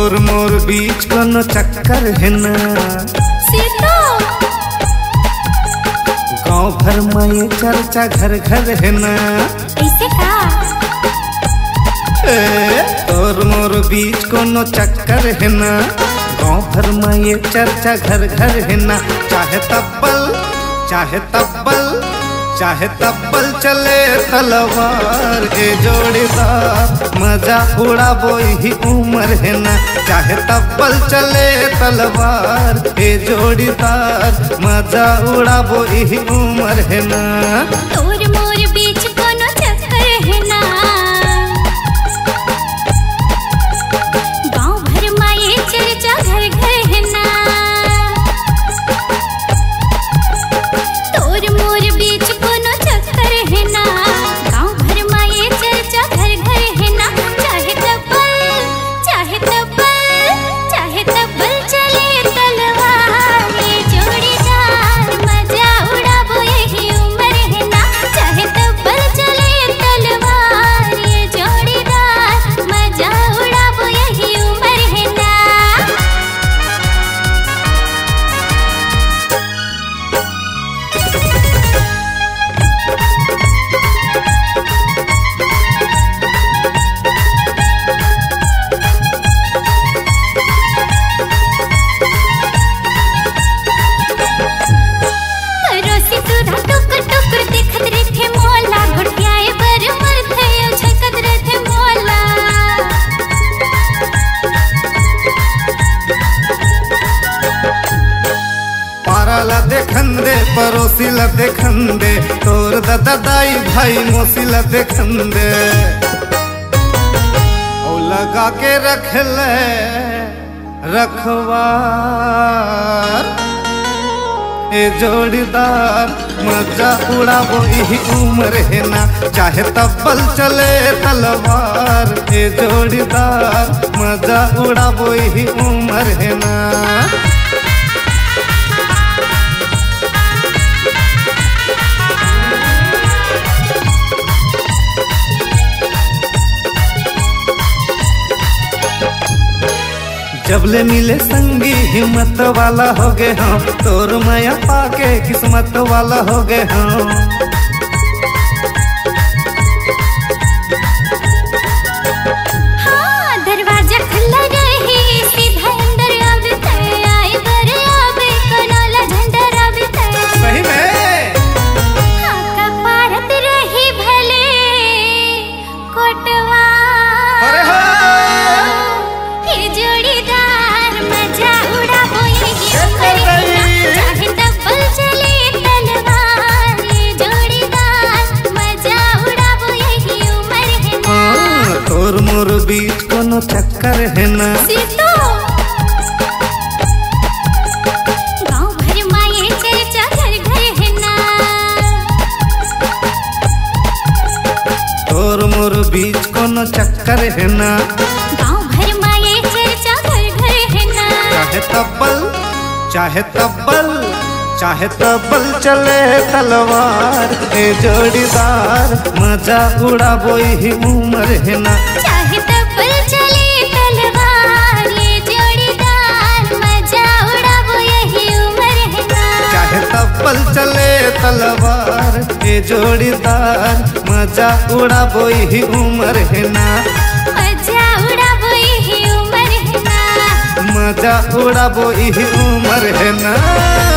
तोर मोर बीच कोनो चक्कर है ना, गाँव भर में ये चर्चा घर घर है ना। ऐसे का? तोर मोर बीच कोनो चक्कर है ना, गाँव भर में ये चर्चा घर घर है ना। चाहे तब्बल चले तलवार ए जोड़ीदार, मजा उड़ाबो ही उम्र है ना। चाहे तब्बल चले तलवार ए जोड़ीदार, मजा उड़ाबो ही उम्र है ना। तोर मोर बीच कोनो चक्कर है ना, गाँव भर में ये चर्चा घर घर है ना। तोर मोर बीच कोनो चक्कर है ना, गाँव भर में ये चर्चा घर घर है ना। चाहे तब्बल चले तलवार ये जोड़ीदार, मजा उड़ाबो यही उम्र है ना। चाहे तब्बल चले तलवार ये जोड़ीदार, मजा उड़ाबो यही उम्र है ना। रोसी सुधा टुकुर टुकुर देखत रथे मोला, घुटियाए बर मथे झकत रथे मोला। पारा ला देखन दे, पड़ोसी ला देखन दे, तोर दादा दाई भाई मौसी ला देखन दे। ओ लगा के रख ले रखवार ए जोड़ीदार, मजा उड़ाबो यही उम्र है ना। चाहे तब्बल चले तलवार ए जोड़ीदार, मजा उड़ाबो यही उम्र है ना। जबले मिले संगी हिम्मत वाला हो गए हम, तोर माया पाके किस्मत वाला हो गए हम। हाँ, दरवाजा खुला रहे सीधा अंदर आवे थे, आए बर आवे कोनोला झंडा रावे थे। सही में हाँ, कपारत रही भले कोटवा, अरे हाँ। ये जोड़ीदार मजा उड़ाबो यही उम्र है ना। चाहे तब्बल चले तलवार ये जोड़ीदार, मजा उड़ाबो यही उम्र है ना। हाँ, तोर मोर बीच कोनो चक्कर है ना, गाँव भर में ये चर्चा घर घर है ना। तोर मोर बीच कोनो चक्कर है ना, गाँव भर में ये चर्चा घर घर है ना। चाहे तब्बल चले तलवार ए जोड़ीदार, मजा उड़ाबो यही उम्र है ना। चाहे तब्बल चले तलवार ये जोड़ीदार, मजा उड़ाबो यही उम्र है ना। चाहे तब्बल चले तलवार ए जोड़ीदार, मजा उड़ाबो यही उम्र है ना। मजा उड़ाबो यही उम्र है ना। मजा उड़ाबो यही उम्र है ना।